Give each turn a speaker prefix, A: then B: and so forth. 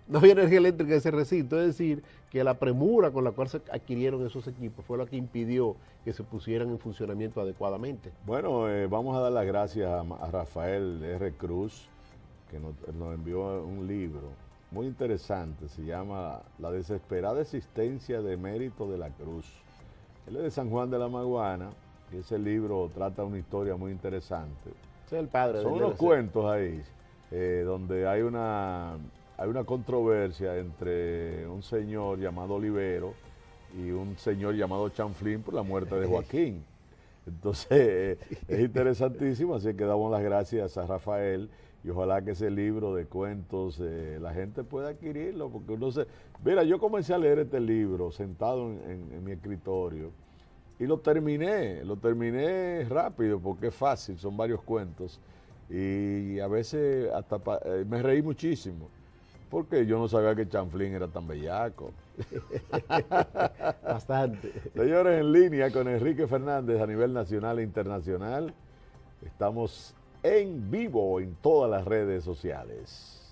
A: no había energía eléctrica en ese recinto. Es decir, que la premura con la cual se adquirieron esos equipos fue lo que impidió que se pusieran en funcionamiento adecuadamente.
B: Bueno, vamos a dar las gracias a Rafael R. Cruz, que nos envió un libro muy interesante, se llama La desesperada existencia de Mérito de la Cruz. Él es de San Juan de la Maguana, y ese libro trata una historia muy interesante.
A: Ese es el padre
B: Son
A: del
B: unos
A: DDC.
B: cuentos ahí, donde hay una controversia entre un señor llamado Olivero y un señor llamado Chanflín por la muerte de Joaquín. Entonces, es interesantísimo, así que damos las gracias a Rafael y ojalá que ese libro de cuentos la gente pueda adquirirlo, porque uno se... Mira, yo comencé a leer este libro sentado en mi escritorio y lo terminé rápido porque es fácil, son varios cuentos y a veces hasta me reí muchísimo, porque yo no sabía que Chanflín era tan bellaco.
A: Bastante.
B: Señores, en línea con Enrique Fernández a nivel nacional e internacional. Estamos en vivo en todas las redes sociales.